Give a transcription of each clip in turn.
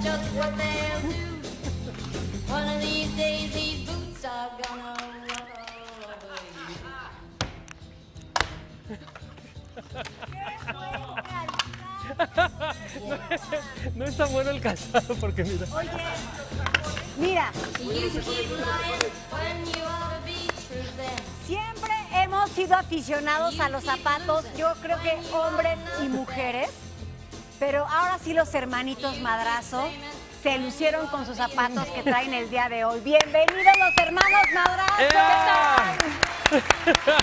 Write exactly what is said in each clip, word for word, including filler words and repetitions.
just what they'll do. One of these days these boots are gonna walk all over you. No, no es tan bueno el calzado porque mira. Oye, mira. You keep lying when you ought to be truthing. Siempre hemos sido aficionados a los zapatos, yo creo que hombres y mujeres, pero ahora sí los hermanitos Madrazo se lucieron con sus zapatos que traen el día de hoy. Bienvenidos los hermanos Madrazo. ¡Ea! ¿Qué tal?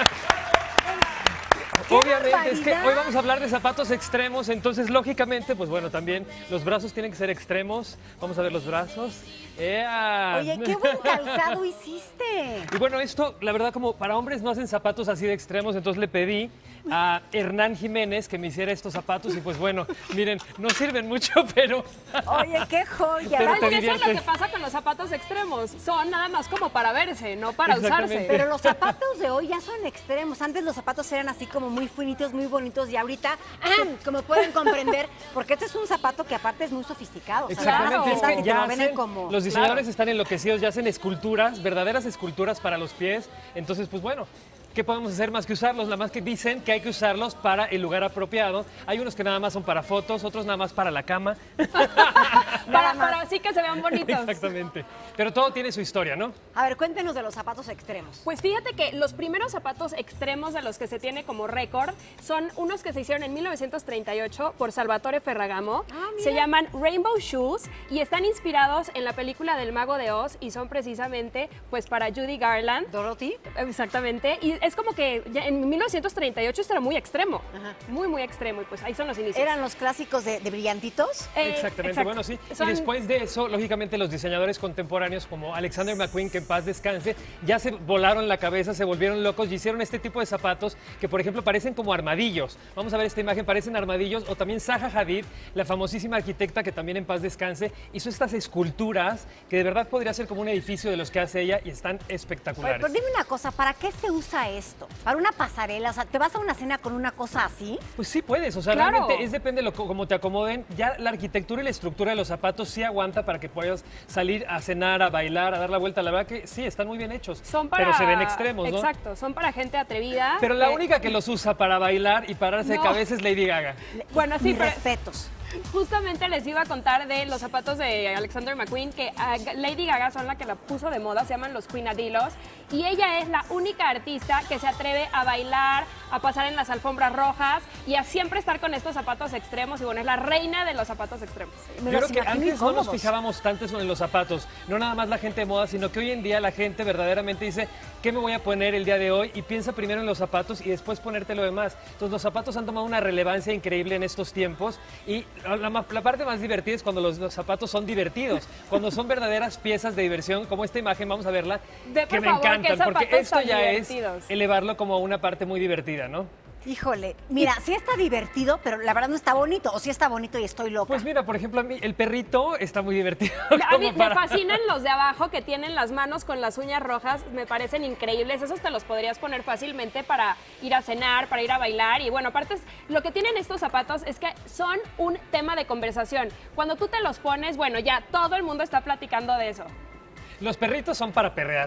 ¡Qué Obviamente, es que barbaridad! hoy vamos a hablar de zapatos extremos, entonces lógicamente, pues bueno, también los brazos tienen que ser extremos. Vamos a ver los brazos. ¡Ea! Oye, qué buen calzado hiciste. Y bueno, esto, la verdad, como para hombres no hacen zapatos así de extremos, entonces le pedí a Hernán Jiménez que me hiciera estos zapatos y pues bueno, miren, no sirven mucho, pero... Oye, qué joya. Pero ¿Sabes te qué es lo diviertes. que pasa con los zapatos extremos? Son nada más como para verse, no para Exactamente. usarse. Pero los zapatos de hoy ya son extremos. Antes los zapatos eran así como muy finitos, muy bonitos y ahorita, como pueden comprender, porque este es un zapato que aparte es muy sofisticado. O sea, Exactamente, vas a es tiendas que y te ya lo venden hacen, como... los diseñadores están enloquecidos, ya hacen esculturas, verdaderas esculturas para los pies, entonces pues bueno, ¿qué podemos hacer más que usarlos? Nada más que dicen que hay que usarlos para el lugar apropiado. Hay unos que nada más son para fotos, otros nada más para la cama. para, para así que se vean bonitos. Exactamente. Pero todo tiene su historia, ¿no? A ver, cuéntenos de los zapatos extremos. Pues fíjate que los primeros zapatos extremos de los que se tiene como récord son unos que se hicieron en mil novecientos treinta y ocho por Salvatore Ferragamo. Ah, mira. Se llaman Rainbow Shoes y están inspirados en la película del Mago de Oz y son precisamente pues para Judy Garland. Dorothy. Exactamente. Y es como que ya en mil novecientos treinta y ocho esto era muy extremo. Ajá. Muy, muy extremo. Y pues ahí son los inicios. ¿Eran los clásicos de, de brillantitos? Eh, Exactamente, exacto. bueno, sí. Son- Y después de eso, lógicamente, los diseñadores contemporáneos como Alexander McQueen, que en paz descanse, ya se volaron la cabeza, se volvieron locos y hicieron este tipo de zapatos que, por ejemplo, parecen como armadillos. Vamos a ver esta imagen, parecen armadillos. O también Zaha Hadid, la famosísima arquitecta que también en paz descanse, hizo estas esculturas que de verdad podría ser como un edificio de los que hace ella y están Oye, espectaculares. pero dime una cosa, ¿para qué se usa esto? ¿Para una pasarela? O sea, ¿te vas a una cena con una cosa así? Pues sí puedes, o sea, Claro. realmente es depende de lo, cómo te acomoden. Ya la arquitectura y la estructura de los zapatos sí aguanta para que puedas salir a cenar, a bailar, a dar la vuelta. La verdad que sí, están muy bien hechos, Son para... pero se ven extremos, ¿no? Exacto, son para gente atrevida. Pero la que- única que los usa para bailar y pararse de No. cabeza es Lady Gaga. Bueno, sí, Mis pero respetos. justamente les iba a contar de los zapatos de Alexander McQueen, que a Lady Gaga son la que la puso de moda, se llaman los Quinadillos, y ella es la única artista que se atreve a bailar, a pasar en las alfombras rojas y a siempre estar con estos zapatos extremos, y bueno, es la reina de los zapatos extremos. Me Yo los creo que imagino antes no nos incómodos. fijábamos tanto en los zapatos, no nada más la gente de moda, sino que hoy en día la gente verdaderamente dice, ¿qué me voy a poner el día de hoy? Y piensa primero en los zapatos y después ponerte lo demás. Entonces los zapatos han tomado una relevancia increíble en estos tiempos y la, ma- la parte más divertida es cuando los, los zapatos son divertidos, cuando son verdaderas piezas de diversión, como esta imagen, vamos a verla, De, que por me favor, encantan, qué porque zapatos esto tan ya divertidos. es elevarlo como una parte muy divertida, ¿no? Híjole, mira, sí está divertido, pero la verdad no está bonito. O sí está bonito y estoy loca. Pues mira, por ejemplo, a mí el perrito está muy divertido. A mí como me para- fascinan los de abajo que tienen las manos con las uñas rojas, me parecen increíbles. Esos te los podrías poner fácilmente para ir a cenar, para ir a bailar. Y bueno, aparte, es- lo que tienen estos zapatos es que son un tema de conversación. Cuando tú te los pones, bueno, ya todo el mundo está platicando de eso. Los perritos son para perrear.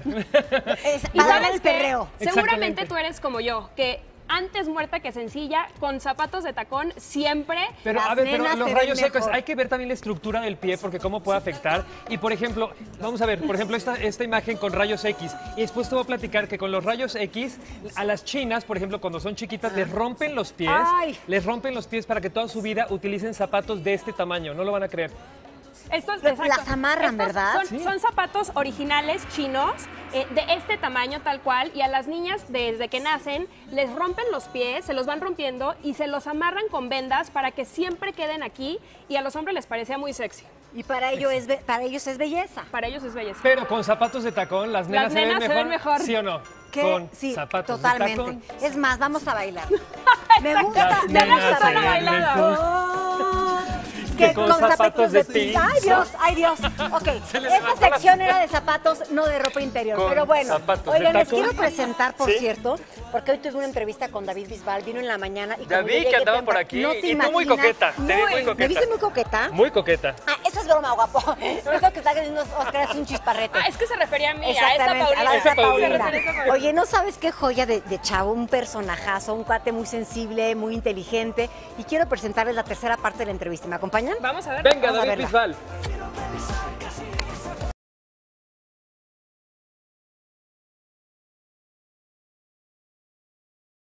Es Y para dar ¿sabes el qué? perreo. Seguramente Exactamente. tú eres como yo, que antes muerta que sencilla, con zapatos de tacón siempre. Pero Las a ver, pero nenas los se rayos ven secos, mejor. hay que ver también la estructura del pie porque cómo puede afectar. Y por ejemplo, vamos a ver, por ejemplo, esta, esta imagen con rayos X. Y después te voy a platicar que con los rayos X, a las chinas, por ejemplo, cuando son chiquitas, les rompen los pies. Ay. Les rompen los pies para que toda su vida utilicen zapatos de este tamaño. No lo van a creer. Estos, Las exacto. amarran, Estos ¿verdad? Son, Sí. son zapatos originales chinos, eh, de este tamaño tal cual, y a las niñas desde que nacen les rompen los pies, se los van rompiendo y se los amarran con vendas para que siempre queden aquí, y a los hombres les parecía muy sexy. Y para, ello es, be- para ellos es belleza. Para ellos es belleza. Pero con zapatos de tacón, las nenas, Las se, ven nenas se mejor, ven mejor. ¿sí o no? ¿Qué? Con Sí, zapatos totalmente. de tacón. Es más, vamos a bailar. Me gusta, Las me nenas gusta se ven bailar. mejor. Oh, que con zapatos de pi- jeans. Ay, Dios, ay, Dios. Ok, Se le esta levanta la- sección era de zapatos, no de ropa interior. Con Pero bueno, zapatos de oigan, les tacón. quiero presentar, por Sí. cierto, porque hoy tuve una entrevista con David Bisbal, vino en la mañana. Y Ya como vi yo que llegué andaba por temprano, aquí. no te Y tú muy imaginas, coqueta, te vi muy ¿Me coqueta. viste muy coqueta? Muy coqueta. Ah, eso es broma, guapo. Eso que está diciendo Oscar es un chisparrete. Ah, es que se refería a mí, a esta Exactamente, Paulina. a la esa Esa Paulina. Paulina. Se refería a esta Paulina. Oye, ¿no sabes qué joya de, de chavo? Un personajazo, un cuate muy sensible, muy inteligente. Y quiero presentarles la tercera parte de la entrevista. ¿Me acompañan? Vamos a ver. Venga, Vamos a David verla. Bisbal.